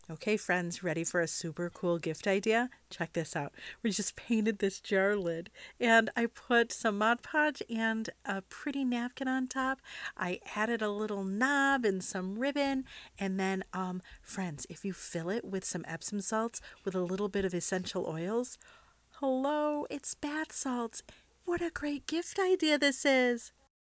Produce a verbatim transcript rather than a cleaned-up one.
Okay, friends, ready for a super cool gift idea? Check this out. We just painted this jar lid and I put some Mod Podge and a pretty napkin on top. I added a little knob and some ribbon. And then, um, friends, if you fill it with some Epsom salts with a little bit of essential oils, hello, it's bath salts. What a great gift idea this is!